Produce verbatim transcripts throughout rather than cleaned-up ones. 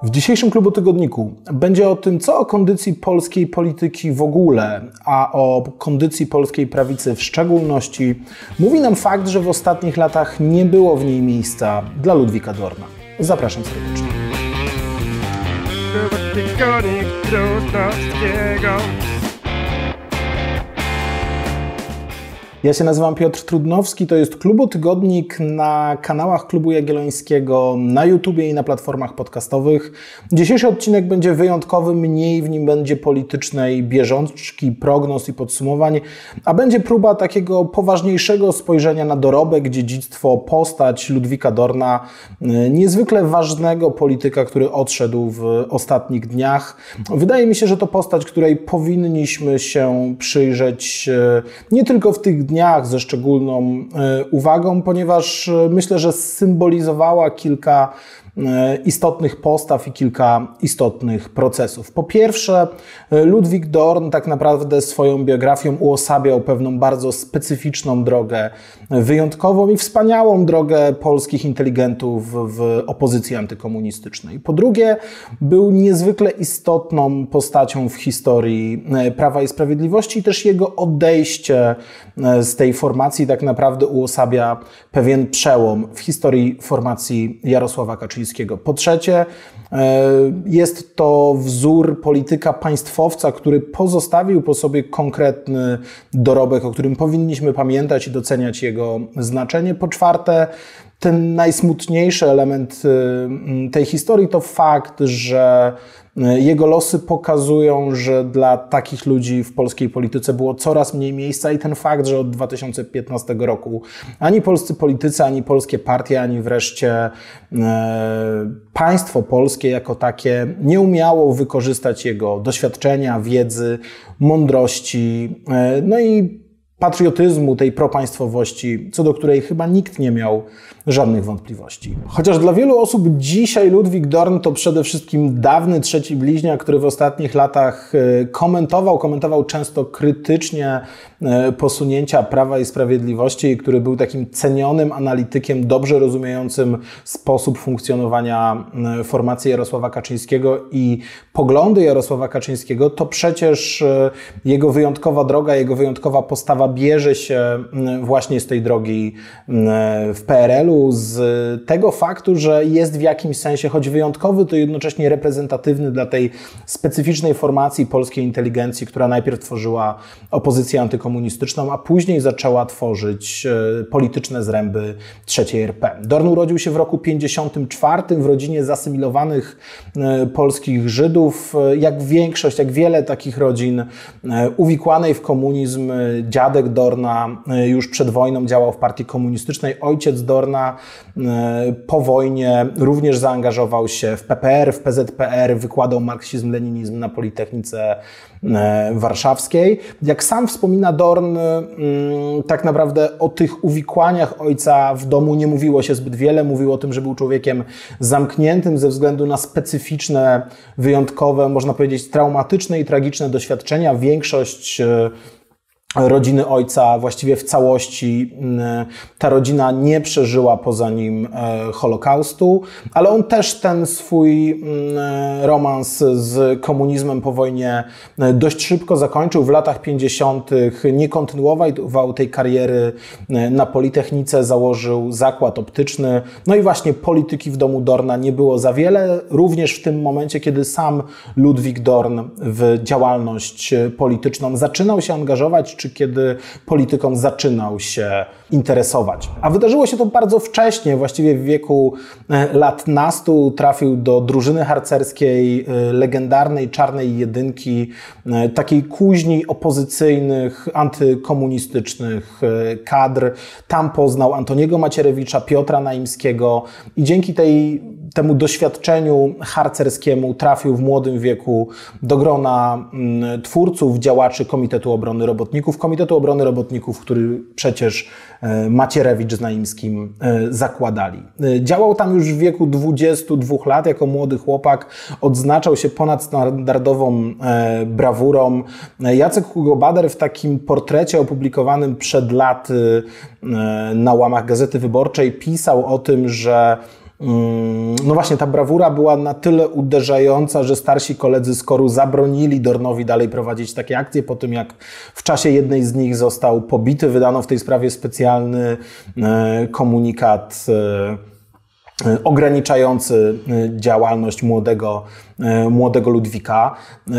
W dzisiejszym Klubu Tygodniku będzie o tym, co o kondycji polskiej polityki w ogóle, a o kondycji polskiej prawicy w szczególności mówi nam fakt, że w ostatnich latach nie było w niej miejsca dla Ludwika Dorna. Zapraszam serdecznie. Ja się nazywam Piotr Trudnowski, to jest Klubotygodnik na kanałach Klubu Jagiellońskiego, na YouTubie i na platformach podcastowych. Dzisiejszy odcinek będzie wyjątkowy, mniej w nim będzie politycznej bieżączki, prognoz i podsumowań, a będzie próba takiego poważniejszego spojrzenia na dorobek, dziedzictwo, postać Ludwika Dorna, niezwykle ważnego polityka, który odszedł w ostatnich dniach. Wydaje mi się, że to postać, której powinniśmy się przyjrzeć nie tylko w tych dniach ze szczególną uwagą, ponieważ myślę, że symbolizowała kilka istotnych postaw i kilka istotnych procesów. Po pierwsze, Ludwik Dorn tak naprawdę swoją biografią uosabiał pewną bardzo specyficzną drogę, wyjątkową i wspaniałą drogę polskich inteligentów w opozycji antykomunistycznej. Po drugie, był niezwykle istotną postacią w historii Prawa i Sprawiedliwości i też jego odejście z tej formacji tak naprawdę uosabia pewien przełom w historii formacji Jarosława Kaczyńskiego. Po trzecie, jest to wzór polityka państwowca, który pozostawił po sobie konkretny dorobek, o którym powinniśmy pamiętać i doceniać jego znaczenie. Po czwarte, ten najsmutniejszy element tej historii to fakt, że jego losy pokazują, że dla takich ludzi w polskiej polityce było coraz mniej miejsca i ten fakt, że od dwa tysiące piętnastego roku ani polscy politycy, ani polskie partie, ani wreszcie e, państwo polskie jako takie nie umiało wykorzystać jego doświadczenia, wiedzy, mądrości, e, no i patriotyzmu, tej propaństwowości, co do której chyba nikt nie miał żadnych wątpliwości. Chociaż dla wielu osób dzisiaj Ludwik Dorn to przede wszystkim dawny trzeci bliźniak, który w ostatnich latach komentował, komentował często krytycznie posunięcia Prawa i Sprawiedliwości i który był takim cenionym analitykiem, dobrze rozumiejącym sposób funkcjonowania formacji Jarosława Kaczyńskiego i poglądy Jarosława Kaczyńskiego, to przecież jego wyjątkowa droga, jego wyjątkowa postawa bierze się właśnie z tej drogi w P R L u, z tego faktu, że jest w jakimś sensie, choć wyjątkowy, to jednocześnie reprezentatywny dla tej specyficznej formacji polskiej inteligencji, która najpierw tworzyła opozycję antykomunistyczną, a później zaczęła tworzyć polityczne zręby trzeciej R P. Dorn urodził się w roku pięćdziesiątym czwartym w rodzinie zasymilowanych polskich Żydów. Jak większość, jak wiele takich rodzin uwikłanej w komunizm, dziadek Dorna już przed wojną działał w partii komunistycznej, ojciec Dorna po wojnie również zaangażował się w P P R, w P Z P R, wykładał marksizm, leninizm na Politechnice Warszawskiej. Jak sam wspomina Dorn, tak naprawdę o tych uwikłaniach ojca w domu nie mówiło się zbyt wiele. Mówił o tym, że był człowiekiem zamkniętym ze względu na specyficzne, wyjątkowe, można powiedzieć traumatyczne i tragiczne doświadczenia. Większość rodziny ojca właściwie w całości ta rodzina nie przeżyła poza nim Holokaustu, ale on też ten swój romans z komunizmem po wojnie dość szybko zakończył. W latach pięćdziesiątych nie kontynuował tej kariery na Politechnice, założył zakład optyczny. No i właśnie polityki w domu Dorna nie było za wiele, również w tym momencie, kiedy sam Ludwik Dorn w działalność polityczną zaczynał się angażować, czy kiedy polityką zaczynał się interesować. A wydarzyło się to bardzo wcześnie, właściwie w wieku lat nastu trafił do drużyny harcerskiej, legendarnej Czarnej Jedynki, takiej kuźni opozycyjnych, antykomunistycznych kadr. Tam poznał Antoniego Macierewicza, Piotra Naimskiego i dzięki tej temu doświadczeniu harcerskiemu trafił w młodym wieku do grona twórców, działaczy Komitetu Obrony Robotników. Komitetu Obrony Robotników, który przecież Macierewicz z Naimskim zakładali. Działał tam już w wieku dwudziestu dwóch lat jako młody chłopak. Odznaczał się ponadstandardową brawurą. Jacek Hugo Bader w takim portrecie opublikowanym przed laty na łamach Gazety Wyborczej pisał o tym, że No właśnie, ta brawura była na tyle uderzająca, że starsi koledzy z koru zabronili Dornowi dalej prowadzić takie akcje, po tym jak w czasie jednej z nich został pobity. Wydano w tej sprawie specjalny komunikat ograniczający działalność młodego, młodego Ludwika.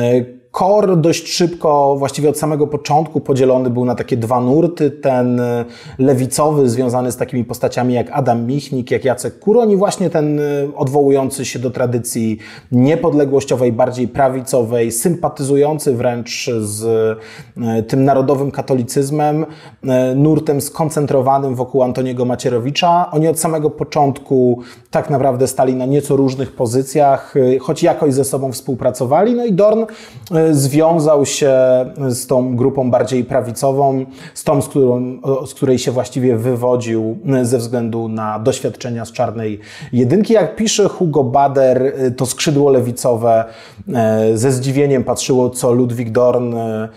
Kor dość szybko, właściwie od samego początku podzielony był na takie dwa nurty. Ten lewicowy, związany z takimi postaciami jak Adam Michnik, jak Jacek Kuroń, i właśnie ten odwołujący się do tradycji niepodległościowej, bardziej prawicowej, sympatyzujący wręcz z tym narodowym katolicyzmem, nurtem skoncentrowanym wokół Antoniego Macierewicza. Oni od samego początku tak naprawdę stali na nieco różnych pozycjach, choć jakoś ze sobą współpracowali. No i Dorn związał się z tą grupą bardziej prawicową, z tą, z, którą, z której się właściwie wywodził ze względu na doświadczenia z Czarnej Jedynki. Jak pisze Hugo Bader, to skrzydło lewicowe ze zdziwieniem patrzyło, co Ludwik Dorn,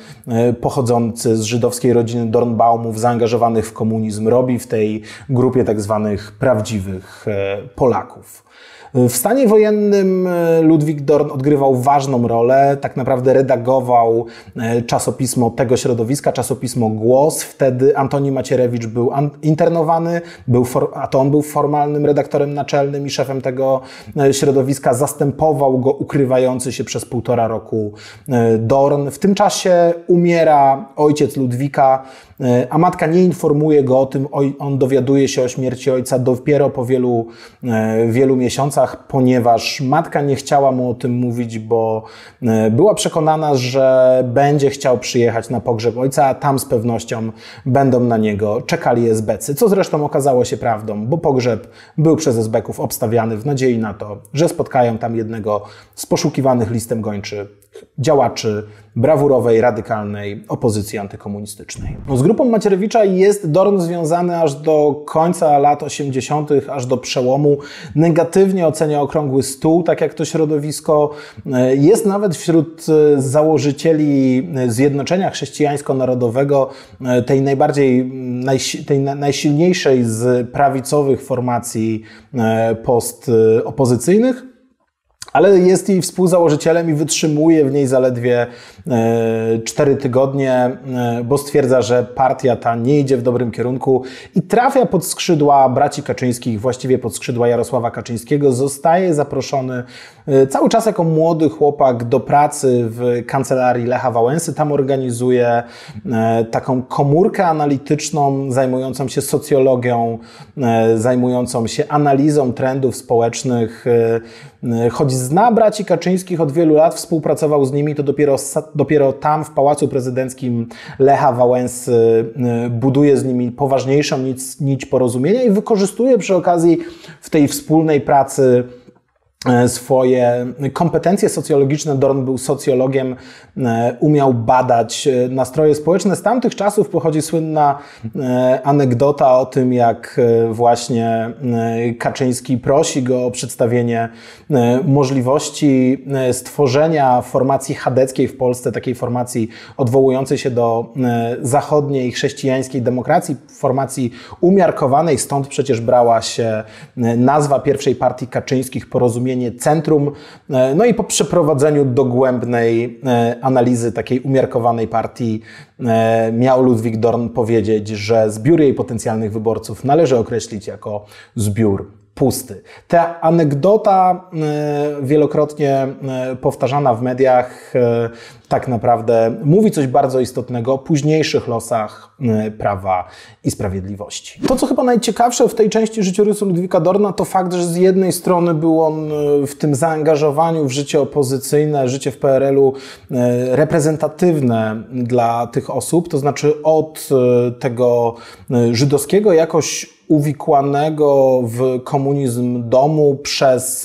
pochodzący z żydowskiej rodziny Dornbaumów, zaangażowanych w komunizm, robi w tej grupie tak zwanych prawdziwych Polaków. W stanie wojennym Ludwik Dorn odgrywał ważną rolę, tak naprawdę redagował czasopismo tego środowiska, czasopismo Głos. Wtedy Antoni Macierewicz był internowany, był for, a to on był formalnym redaktorem naczelnym i szefem tego środowiska. Zastępował go ukrywający się przez półtora roku Dorn. W tym czasie umiera ojciec Ludwika, a matka nie informuje go o tym. On dowiaduje się o śmierci ojca dopiero po wielu, wielu miesiącach, ponieważ matka nie chciała mu o tym mówić, bo była przekonana, że będzie chciał przyjechać na pogrzeb ojca, a tam z pewnością będą na niego czekali esbecy, co zresztą okazało się prawdą, bo pogrzeb był przez esbeków obstawiany w nadziei na to, że spotkają tam jednego z poszukiwanych listem gończy działaczy brawurowej, radykalnej opozycji antykomunistycznej. No, z grupą Macierewicza jest Dorn związany aż do końca lat osiemdziesiątych, aż do przełomu. Negatywnie ocenia Okrągły Stół, tak jak to środowisko. Jest nawet wśród założycieli Zjednoczenia Chrześcijańsko-Narodowego, tej najbardziej, tej najsilniejszej z prawicowych formacji postopozycyjnych. Ale jest jej współzałożycielem i wytrzymuje w niej zaledwie cztery tygodnie, bo stwierdza, że partia ta nie idzie w dobrym kierunku i trafia pod skrzydła braci Kaczyńskich, właściwie pod skrzydła Jarosława Kaczyńskiego. Zostaje zaproszony cały czas jako młody chłopak do pracy w kancelarii Lecha Wałęsy. Tam organizuje taką komórkę analityczną zajmującą się socjologią, zajmującą się analizą trendów społecznych. Choć zna braci Kaczyńskich od wielu lat, współpracował z nimi, to dopiero, dopiero tam w Pałacu Prezydenckim Lecha Wałęsy buduje z nimi poważniejszą nić, nić porozumienia i wykorzystuje przy okazji w tej wspólnej pracy swoje kompetencje socjologiczne. Dorn był socjologiem, umiał badać nastroje społeczne. Z tamtych czasów pochodzi słynna anegdota o tym, jak właśnie Kaczyński prosi go o przedstawienie możliwości stworzenia formacji chadeckiej w Polsce, takiej formacji odwołującej się do zachodniej chrześcijańskiej demokracji, formacji umiarkowanej, stąd przecież brała się nazwa pierwszej partii Kaczyńskich, Porozumienie Centrum. No i po przeprowadzeniu dogłębnej analizy takiej umiarkowanej partii miał Ludwik Dorn powiedzieć, że zbiór jej potencjalnych wyborców należy określić jako zbiór pusty. Ta anegdota wielokrotnie powtarzana w mediach tak naprawdę mówi coś bardzo istotnego o późniejszych losach Prawa i Sprawiedliwości. To, co chyba najciekawsze w tej części życiorysu Ludwika Dorna, to fakt, że z jednej strony był on w tym zaangażowaniu w życie opozycyjne, życie w P R L-u reprezentatywne dla tych osób, to znaczy od tego żydowskiego jakoś uwikłanego w komunizm domu przez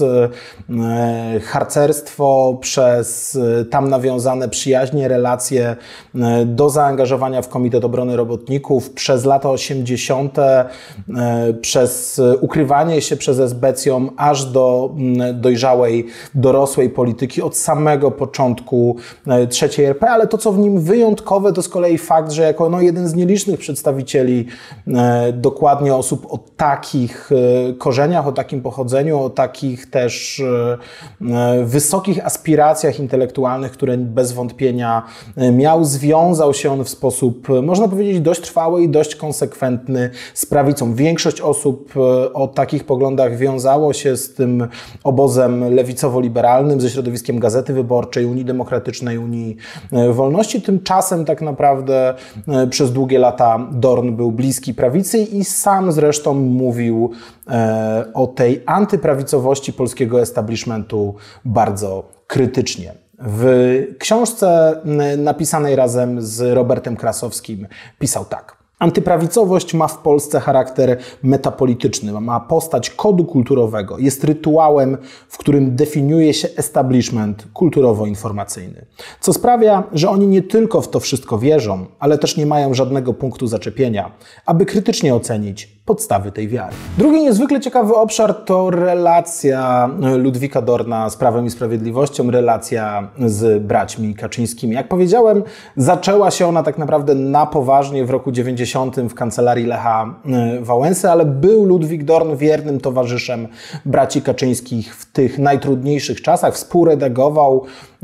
harcerstwo, przez tam nawiązane przyjaźnie, relacje do zaangażowania w Komitet Obrony Robotników, przez lata osiemdziesiąte, przez ukrywanie się przez esbecją aż do dojrzałej, dorosłej polityki od samego początku trzeciej R P, ale to, co w nim wyjątkowe, to z kolei fakt, że jako no, jeden z nielicznych przedstawicieli dokładnie o osób o takich korzeniach, o takim pochodzeniu, o takich też wysokich aspiracjach intelektualnych, które bez wątpienia miał. Związał się on w sposób, można powiedzieć, dość trwały i dość konsekwentny z prawicą. Większość osób o takich poglądach wiązało się z tym obozem lewicowo-liberalnym, ze środowiskiem Gazety Wyborczej, Unii Demokratycznej, Unii Wolności. Tymczasem tak naprawdę przez długie lata Dorn był bliski prawicy i sam zresztą mówił o tej antyprawicowości polskiego establishmentu bardzo krytycznie. W książce napisanej razem z Robertem Krasowskim pisał tak. Antyprawicowość ma w Polsce charakter metapolityczny, ma postać kodu kulturowego, jest rytuałem, w którym definiuje się establishment kulturowo-informacyjny. Co sprawia, że oni nie tylko w to wszystko wierzą, ale też nie mają żadnego punktu zaczepienia, aby krytycznie ocenić podstawy tej wiary. Drugi niezwykle ciekawy obszar to relacja Ludwika Dorna z Prawem i Sprawiedliwością, relacja z braćmi Kaczyńskimi. Jak powiedziałem, zaczęła się ona tak naprawdę na poważnie w roku dziewięćdziesiątym w kancelarii Lecha Wałęsy, ale był Ludwik Dorn wiernym towarzyszem braci Kaczyńskich w tych najtrudniejszych czasach. Współredagował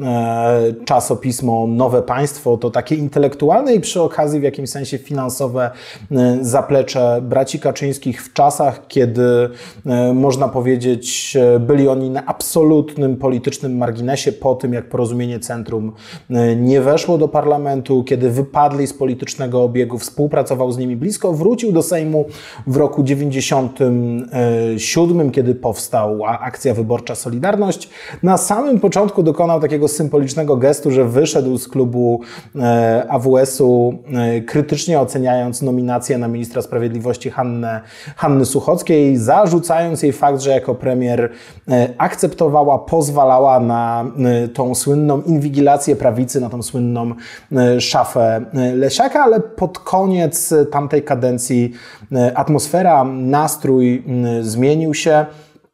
czasopismo Nowe Państwo, to takie intelektualne i przy okazji w jakimś sensie finansowe zaplecze braci Kaczyńskich w czasach, kiedy można powiedzieć byli oni na absolutnym politycznym marginesie po tym, jak Porozumienie Centrum nie weszło do parlamentu, kiedy wypadli z politycznego obiegu, współpracował z nimi blisko, wrócił do Sejmu w roku dziewięćdziesiątym siódmym, kiedy powstała akcja wyborcza Solidarność. Na samym początku dokonał takiego symbolicznego gestu, że wyszedł z klubu A W S-u, krytycznie oceniając nominację na ministra sprawiedliwości Hannę, Hanny Suchockiej, zarzucając jej fakt, że jako premier akceptowała, pozwalała na tą słynną inwigilację prawicy, na tą słynną szafę Lesiaka, ale pod koniec tamtej kadencji atmosfera, nastrój zmienił się.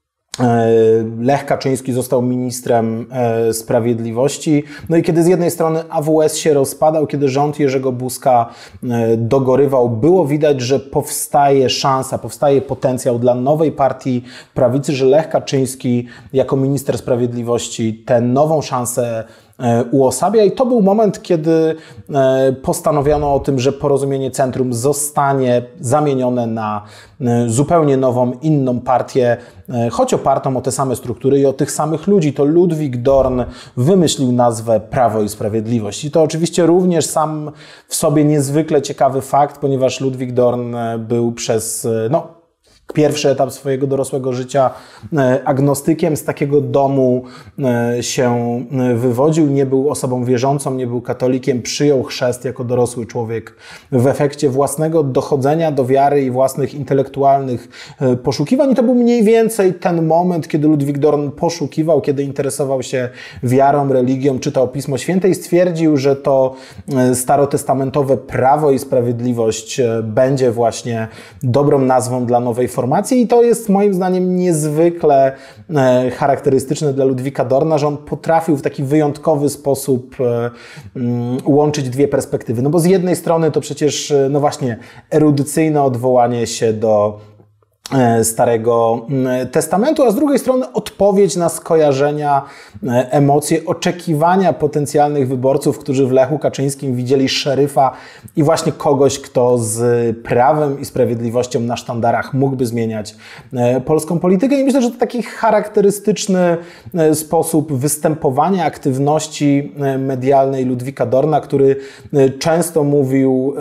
Lech Kaczyński został ministrem sprawiedliwości. No i kiedy z jednej strony A W S się rozpadał, kiedy rząd Jerzego Buzka dogorywał, było widać, że powstaje szansa, powstaje potencjał dla nowej partii prawicy, że Lech Kaczyński jako minister sprawiedliwości tę nową szansę uosabia i to był moment, kiedy postanowiono o tym, że Porozumienie Centrum zostanie zamienione na zupełnie nową, inną partię, choć opartą o te same struktury i o tych samych ludzi. To Ludwik Dorn wymyślił nazwę Prawo i Sprawiedliwość. I to oczywiście również sam w sobie niezwykle ciekawy fakt, ponieważ Ludwik Dorn był przez, no, pierwszy etap swojego dorosłego życia agnostykiem, z takiego domu się wywodził, nie był osobą wierzącą, nie był katolikiem, przyjął chrzest jako dorosły człowiek w efekcie własnego dochodzenia do wiary i własnych intelektualnych poszukiwań. I to był mniej więcej ten moment, kiedy Ludwik Dorn poszukiwał, kiedy interesował się wiarą, religią, czytał Pismo Święte i stwierdził, że to starotestamentowe Prawo i Sprawiedliwość będzie właśnie dobrą nazwą dla nowej formacji i to jest moim zdaniem niezwykle e, charakterystyczne dla Ludwika Dorna, że on potrafił w taki wyjątkowy sposób e, m, łączyć dwie perspektywy. No bo z jednej strony to przecież, no właśnie, erudycyjne odwołanie się do Starego Testamentu, a z drugiej strony odpowiedź na skojarzenia, emocje, oczekiwania potencjalnych wyborców, którzy w Lechu Kaczyńskim widzieli szeryfa i właśnie kogoś, kto z prawem i sprawiedliwością na sztandarach mógłby zmieniać polską politykę. I myślę, że to taki charakterystyczny sposób występowania, aktywności medialnej Ludwika Dorna, który często mówił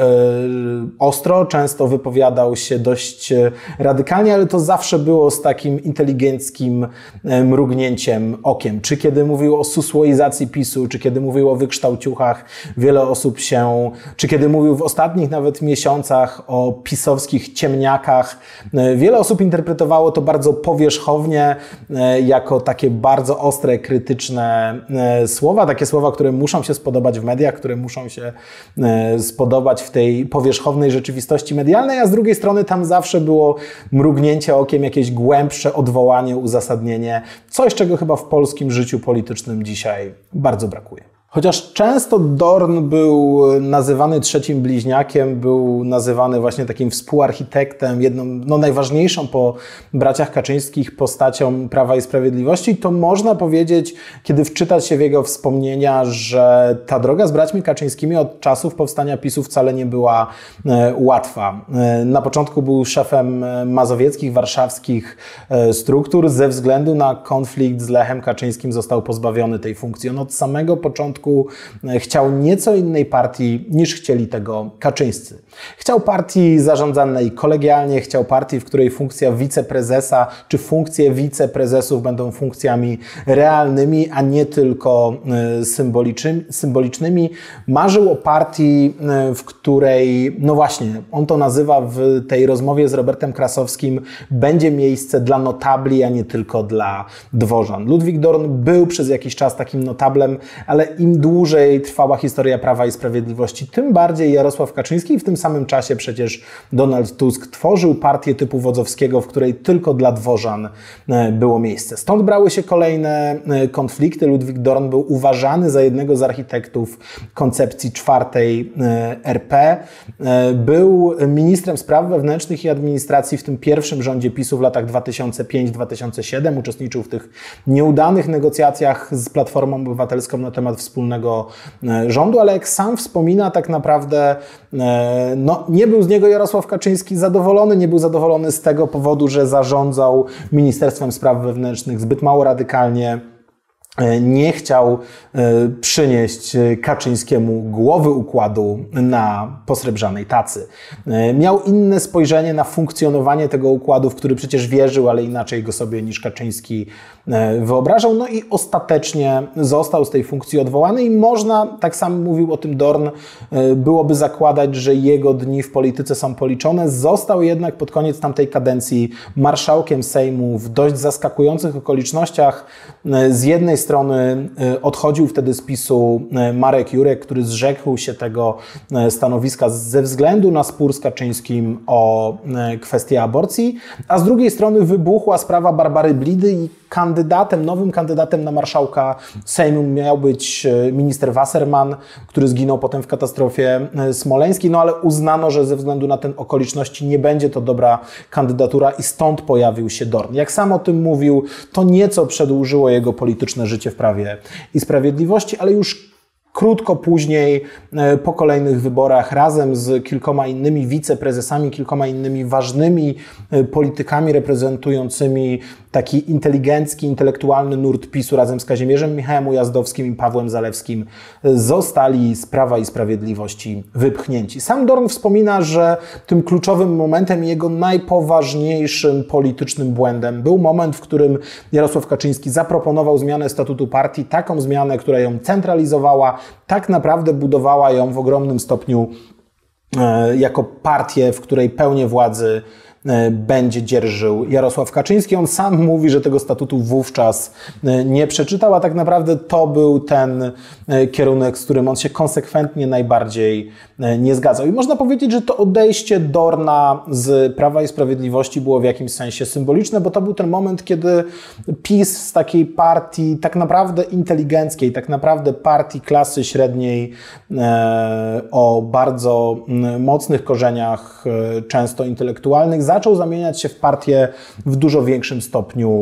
ostro, często wypowiadał się dość radykalnie, ale to zawsze było z takim inteligenckim mrugnięciem okiem. Czy kiedy mówił o susłoizacji PiSu, czy kiedy mówił o wykształciuchach, wiele osób się, czy kiedy mówił w ostatnich nawet miesiącach o pisowskich ciemniakach, wiele osób interpretowało to bardzo powierzchownie, jako takie bardzo ostre, krytyczne słowa, takie słowa, które muszą się spodobać w mediach, które muszą się spodobać w tej powierzchownej rzeczywistości medialnej, a z drugiej strony tam zawsze było mrugnięcie okiem, jakieś głębsze odwołanie, uzasadnienie, coś, czego chyba w polskim życiu politycznym dzisiaj bardzo brakuje. Chociaż często Dorn był nazywany trzecim bliźniakiem, był nazywany właśnie takim współarchitektem, jedną, no najważniejszą po braciach Kaczyńskich postacią Prawa i Sprawiedliwości, to można powiedzieć, kiedy wczytać się w jego wspomnienia, że ta droga z braćmi Kaczyńskimi od czasów powstania PiSu wcale nie była e, łatwa. E, na początku był szefem mazowieckich, warszawskich e, struktur. Ze względu na konflikt z Lechem Kaczyńskim został pozbawiony tej funkcji. On od samego początku chciał nieco innej partii niż chcieli tego Kaczyńscy. Chciał partii zarządzanej kolegialnie, chciał partii, w której funkcja wiceprezesa czy funkcje wiceprezesów będą funkcjami realnymi, a nie tylko symbolicznymi. Marzył o partii, w której, no właśnie, on to nazywa w tej rozmowie z Robertem Krasowskim, będzie miejsce dla notabli, a nie tylko dla dworzan. Ludwik Dorn był przez jakiś czas takim notablem, ale im dłużej trwała historia Prawa i Sprawiedliwości, tym bardziej Jarosław Kaczyński i w tym samym czasie przecież Donald Tusk tworzył partię typu Wodzowskiego, w której tylko dla dworzan było miejsce. Stąd brały się kolejne konflikty. Ludwik Dorn był uważany za jednego z architektów koncepcji czwartej R P. Był ministrem spraw wewnętrznych i administracji w tym pierwszym rządzie PiSu w latach dwa tysiące piąty do dwa tysiące siódmego. Uczestniczył w tych nieudanych negocjacjach z Platformą Obywatelską na temat wspólnego rządu, ale jak sam wspomina, tak naprawdę no, nie był z niego Jarosław Kaczyński zadowolony, nie był zadowolony z tego powodu, że zarządzał Ministerstwem Spraw Wewnętrznych zbyt mało radykalnie. Nie chciał przynieść Kaczyńskiemu głowy układu na posrebrzanej tacy. Miał inne spojrzenie na funkcjonowanie tego układu, w który przecież wierzył, ale inaczej go sobie niż Kaczyński wyobrażał. No i ostatecznie został z tej funkcji odwołany i można, tak sam mówił o tym Dorn, byłoby zakładać, że jego dni w polityce są policzone. Został jednak pod koniec tamtej kadencji marszałkiem Sejmu w dość zaskakujących okolicznościach. Z jednej strony strony odchodził wtedy z PiSu Marek Jurek, który zrzekł się tego stanowiska ze względu na spór z Kaczyńskim o kwestię aborcji, a z drugiej strony wybuchła sprawa Barbary Blidy i kandydatem, nowym kandydatem na marszałka Sejmu miał być minister Wasserman, który zginął potem w katastrofie smoleńskiej, no ale uznano, że ze względu na te okoliczności nie będzie to dobra kandydatura i stąd pojawił się Dorn. Jak sam o tym mówił, to nieco przedłużyło jego polityczne życie w Prawie i Sprawiedliwości, ale już krótko później, po kolejnych wyborach, razem z kilkoma innymi wiceprezesami, kilkoma innymi ważnymi politykami reprezentującymi taki inteligencki, intelektualny nurt PiSu razem z Kazimierzem Michałem Ujazdowskim i Pawłem Zalewskim zostali z Prawa i Sprawiedliwości wypchnięci. Sam Dorn wspomina, że tym kluczowym momentem i jego najpoważniejszym politycznym błędem był moment, w którym Jarosław Kaczyński zaproponował zmianę statutu partii, taką zmianę, która ją centralizowała, tak naprawdę budowała ją w ogromnym stopniu e, jako partię, w której pełnię władzy będzie dzierżył Jarosław Kaczyński. On sam mówi, że tego statutu wówczas nie przeczytał, a tak naprawdę to był ten kierunek, z którym on się konsekwentnie najbardziej nie zgadzał. I można powiedzieć, że to odejście Dorna z Prawa i Sprawiedliwości było w jakimś sensie symboliczne, bo to był ten moment, kiedy PiS z takiej partii tak naprawdę inteligenckiej, tak naprawdę partii klasy średniej o bardzo mocnych korzeniach, często intelektualnych, zaczął zamieniać się w partię w dużo większym stopniu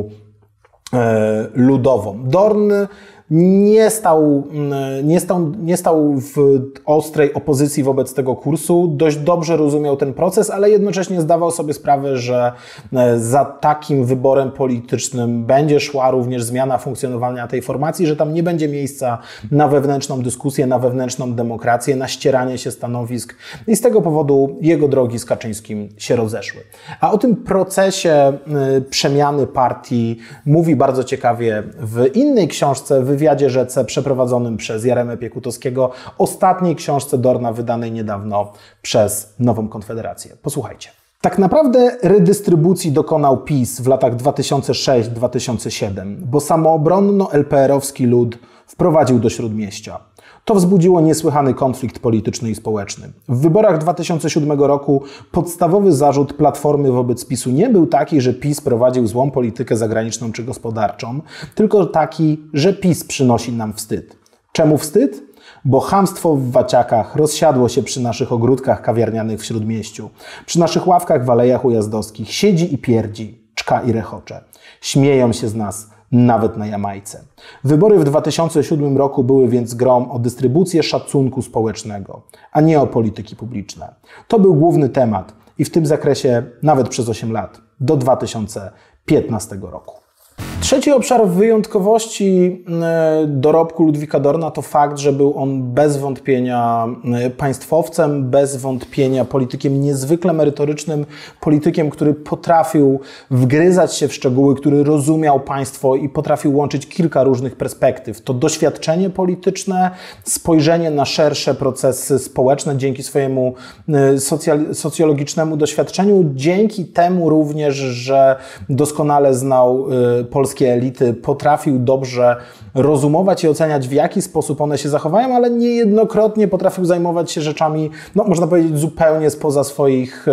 e, ludową. Dorn nie stał, nie, stał, nie stał w ostrej opozycji wobec tego kursu, dość dobrze rozumiał ten proces, ale jednocześnie zdawał sobie sprawę, że za takim wyborem politycznym będzie szła również zmiana funkcjonowania tej formacji, że tam nie będzie miejsca na wewnętrzną dyskusję, na wewnętrzną demokrację, na ścieranie się stanowisk i z tego powodu jego drogi z Kaczyńskim się rozeszły. A o tym procesie przemiany partii mówi bardzo ciekawie w innej książce, w wywiadzie Rzece przeprowadzonym przez Jaremę Piekutowskiego, ostatniej książce Dorna wydanej niedawno przez Nową Konfederację. Posłuchajcie. Tak naprawdę redystrybucji dokonał PiS w latach dwa tysiące szósty do dwa tysiące siódmego, bo samoobronno-el pe erowski lud wprowadził do Śródmieścia. To wzbudziło niesłychany konflikt polityczny i społeczny. W wyborach dwa tysiące siódmego roku podstawowy zarzut Platformy wobec PiSu nie był taki, że PiS prowadził złą politykę zagraniczną czy gospodarczą, tylko taki, że PiS przynosi nam wstyd. Czemu wstyd? Bo chamstwo w waciakach rozsiadło się przy naszych ogródkach kawiarnianych w Śródmieściu, przy naszych ławkach w alejach ujazdowskich, siedzi i pierdzi, czka i rechocze. Śmieją się z nas nawet na Jamajce. Wybory w dwa tysiące siódmym roku były więc grą o dystrybucję szacunku społecznego, a nie o polityki publiczne. To był główny temat i w tym zakresie nawet przez osiem lat, do dwa tysiące piętnastego roku. Trzeci obszar wyjątkowości dorobku Ludwika Dorna to fakt, że był on bez wątpienia państwowcem, bez wątpienia politykiem niezwykle merytorycznym, politykiem, który potrafił wgryzać się w szczegóły, który rozumiał państwo i potrafił łączyć kilka różnych perspektyw. To doświadczenie polityczne, spojrzenie na szersze procesy społeczne dzięki swojemu socjologicznemu doświadczeniu, dzięki temu również, że doskonale znał polskie elity, potrafił dobrze rozumować i oceniać, w jaki sposób one się zachowają, ale niejednokrotnie potrafił zajmować się rzeczami, no można powiedzieć, zupełnie spoza swoich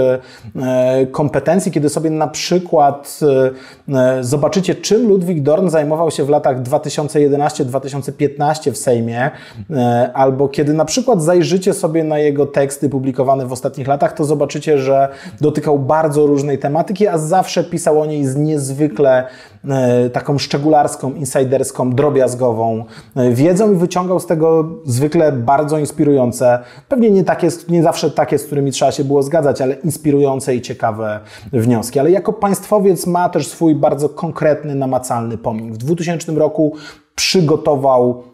e, kompetencji. Kiedy sobie na przykład e, zobaczycie, czym Ludwik Dorn zajmował się w latach dwa tysiące jedenastym do dwa tysiące piętnastego w Sejmie, e, albo kiedy na przykład zajrzycie sobie na jego teksty publikowane w ostatnich latach, to zobaczycie, że dotykał bardzo różnej tematyki, a zawsze pisał o niej z niezwykle e, taką szczegularską, insiderską, drobiazgową wiedzą i wyciągał z tego zwykle bardzo inspirujące, pewnie nie, takie, nie zawsze takie, z którymi trzeba się było zgadzać, ale inspirujące i ciekawe wnioski. Ale jako państwowiec ma też swój bardzo konkretny, namacalny pomnik. W dwutysięcznym roku przygotował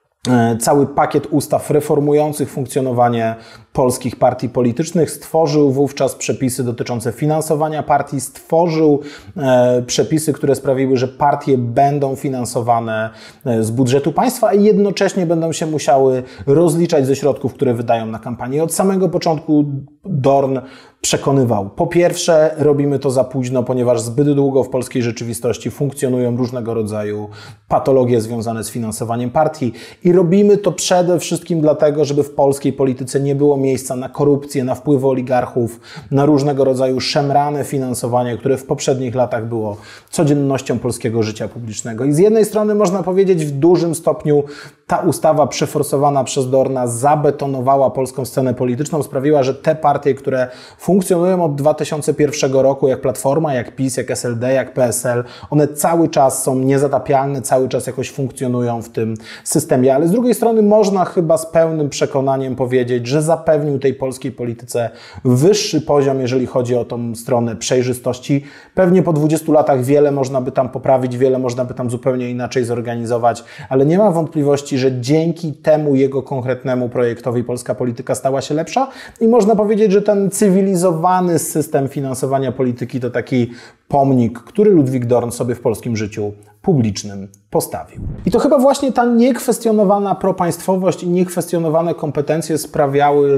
cały pakiet ustaw reformujących funkcjonowanie polskich partii politycznych, stworzył wówczas przepisy dotyczące finansowania partii, stworzył e, przepisy, które sprawiły, że partie będą finansowane z budżetu państwa i jednocześnie będą się musiały rozliczać ze środków, które wydają na kampanię. Od samego początku Dorn przekonywał: po pierwsze, robimy to za późno, ponieważ zbyt długo w polskiej rzeczywistości funkcjonują różnego rodzaju patologie związane z finansowaniem partii i robimy to przede wszystkim dlatego, żeby w polskiej polityce nie było miejsca na korupcję, na wpływy oligarchów, na różnego rodzaju szemrane finansowanie, które w poprzednich latach było codziennością polskiego życia publicznego. I z jednej strony można powiedzieć, w dużym stopniu ta ustawa przeforsowana przez Dorna zabetonowała polską scenę polityczną, sprawiła, że te partie, które funkcjonują od dwa tysiące pierwszego roku, jak Platforma, jak PiS, jak S L D, jak P S L, one cały czas są niezatapialne, cały czas jakoś funkcjonują w tym systemie. Ale z drugiej strony można chyba z pełnym przekonaniem powiedzieć, że zapewnił tej polskiej polityce wyższy poziom, jeżeli chodzi o tą stronę przejrzystości. Pewnie po dwudziestu latach wiele można by tam poprawić, wiele można by tam zupełnie inaczej zorganizować, ale nie ma wątpliwości, że dzięki temu jego konkretnemu projektowi polska polityka stała się lepsza i można powiedzieć, że ten cywilizowany system finansowania polityki to taki pomnik, który Ludwik Dorn sobie w polskim życiu publicznym postawił. I to chyba właśnie ta niekwestionowana propaństwowość i niekwestionowane kompetencje sprawiały,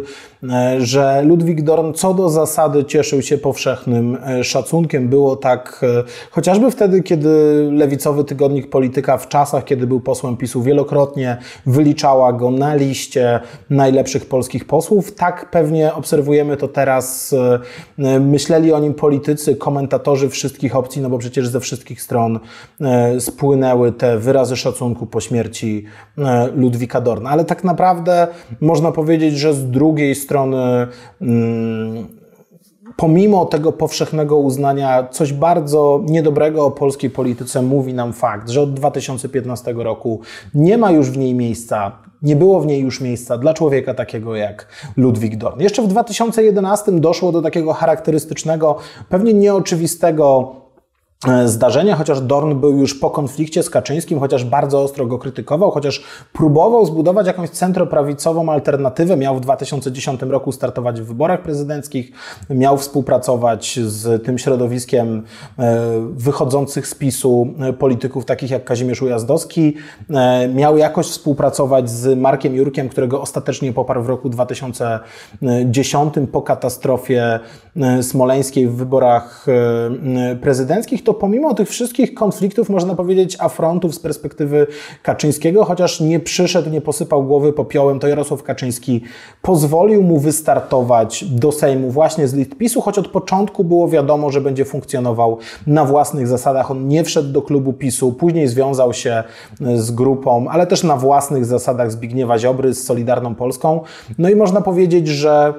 że Ludwik Dorn co do zasady cieszył się powszechnym szacunkiem. Było tak chociażby wtedy, kiedy lewicowy tygodnik Polityka w czasach, kiedy był posłem PiSu, wielokrotnie wyliczała go na liście najlepszych polskich posłów. Tak pewnie obserwujemy to teraz. Myśleli o nim politycy, komentatorzy wszystkich opcji, no bo przecież ze wszystkich stron spłynęły te wyrazy szacunku po śmierci Ludwika Dorna. Ale tak naprawdę można powiedzieć, że z drugiej strony hmm, pomimo tego powszechnego uznania, coś bardzo niedobrego o polskiej polityce mówi nam fakt, że od dwa tysiące piętnastego roku nie ma już w niej miejsca, nie było w niej już miejsca dla człowieka takiego jak Ludwik Dorn. Jeszcze w dwa tysiące jedenastym doszło do takiego charakterystycznego, pewnie nieoczywistego zdarzenia, chociaż Dorn był już po konflikcie z Kaczyńskim, chociaż bardzo ostro go krytykował, chociaż próbował zbudować jakąś centroprawicową alternatywę, miał w dwa tysiące dziesiątym roku startować w wyborach prezydenckich, miał współpracować z tym środowiskiem wychodzących z PiSu polityków takich jak Kazimierz Ujazdowski, miał jakoś współpracować z Markiem Jurkiem, którego ostatecznie poparł w roku dwa tysiące dziesiątym po katastrofie smoleńskiej w wyborach prezydenckich. To to pomimo tych wszystkich konfliktów, można powiedzieć, afrontów z perspektywy Kaczyńskiego, chociaż nie przyszedł, nie posypał głowy popiołem, to Jarosław Kaczyński pozwolił mu wystartować do Sejmu właśnie z list PiSu, choć od początku było wiadomo, że będzie funkcjonował na własnych zasadach. On nie wszedł do klubu PiSu, później związał się z grupą, ale też na własnych zasadach Zbigniewa Ziobry z Solidarną Polską. No i można powiedzieć, że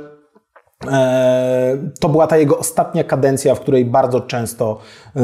to była ta jego ostatnia kadencja, w której bardzo często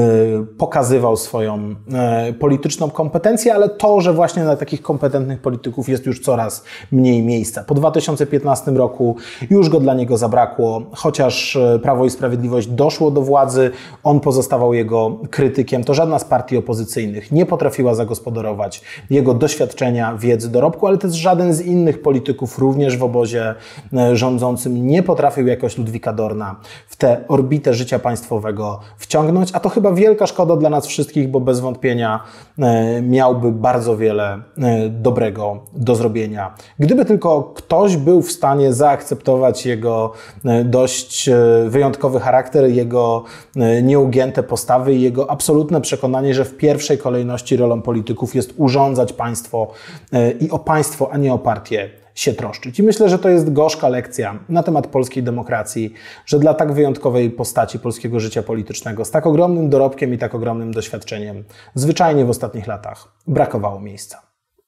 pokazywał swoją polityczną kompetencję, ale to, że właśnie na takich kompetentnych polityków jest już coraz mniej miejsca. Po dwa tysiące piętnastym roku już go dla niego zabrakło, chociaż Prawo i Sprawiedliwość doszło do władzy, on pozostawał jego krytykiem. To żadna z partii opozycyjnych nie potrafiła zagospodarować jego doświadczenia, wiedzy, dorobku, ale też żaden z innych polityków, również w obozie rządzącym, nie potrafił jakoś Ludwika Dorna w tę orbitę życia państwowego wciągnąć, a to chyba wielka szkoda dla nas wszystkich, bo bez wątpienia miałby bardzo wiele dobrego do zrobienia. Gdyby tylko ktoś był w stanie zaakceptować jego dość wyjątkowy charakter, jego nieugięte postawy i jego absolutne przekonanie, że w pierwszej kolejności rolą polityków jest urządzać państwo i o państwo, a nie o partię się troszczyć. I myślę, że to jest gorzka lekcja na temat polskiej demokracji, że dla tak wyjątkowej postaci polskiego życia politycznego, z tak ogromnym dorobkiem i tak ogromnym doświadczeniem, zwyczajnie w ostatnich latach brakowało miejsca.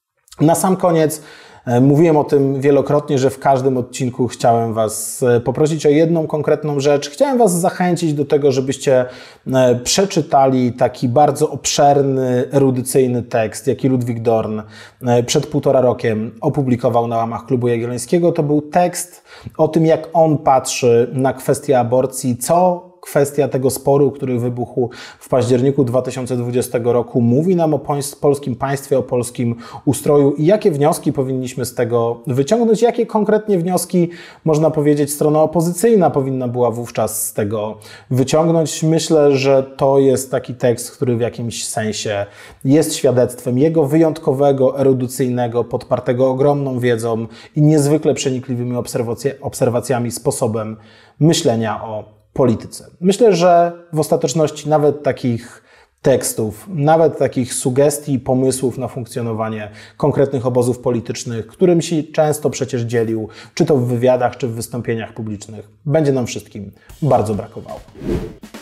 Na sam koniec mówiłem o tym wielokrotnie, że w każdym odcinku chciałem Was poprosić o jedną konkretną rzecz. Chciałem Was zachęcić do tego, żebyście przeczytali taki bardzo obszerny, erudycyjny tekst, jaki Ludwik Dorn przed półtora rokiem opublikował na łamach Klubu Jagiellońskiego. To był tekst o tym, jak on patrzy na kwestię aborcji, co kwestia tego sporu, który wybuchł w październiku dwa tysiące dwudziestego roku, mówi nam o polskim państwie, o polskim ustroju i jakie wnioski powinniśmy z tego wyciągnąć, jakie konkretnie wnioski, można powiedzieć, strona opozycyjna powinna była wówczas z tego wyciągnąć. Myślę, że to jest taki tekst, który w jakimś sensie jest świadectwem jego wyjątkowego, erudycyjnego, podpartego ogromną wiedzą i niezwykle przenikliwymi obserwacjami, sposobem myślenia o polityce. Myślę, że w ostateczności nawet takich tekstów, nawet takich sugestii, pomysłów na funkcjonowanie konkretnych obozów politycznych, którym się często przecież dzielił, czy to w wywiadach, czy w wystąpieniach publicznych, będzie nam wszystkim bardzo brakowało.